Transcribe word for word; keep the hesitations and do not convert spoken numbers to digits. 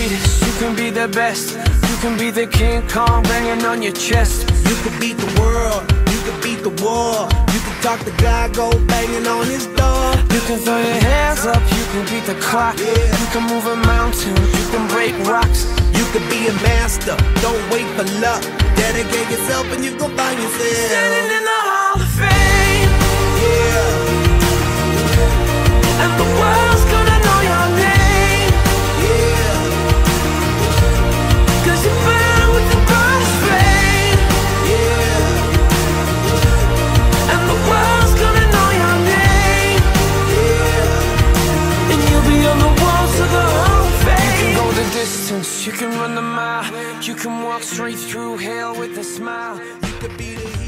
greatest, you can be the best. You can be the King Kong banging on your chest. You can beat the world, you can beat the war. You can talk to God, go banging on his door. You can throw your hands up, you can beat the clock. Yeah. You can move a mountain, you can break rocks. You can be a master, don't wait for luck. Dedicate yourself and you gon' find yourself Standing in the Hall of Fame. Yeah, And the world's gonna know your name. yeah, Cause you burn with the brightest flame. yeah, And the world's gonna know your name. yeah. And you'll be on the walls of the Hall of Fame. You can go the distance, you can run the mile. You can walk straight through hell with a smile. You could be the hero.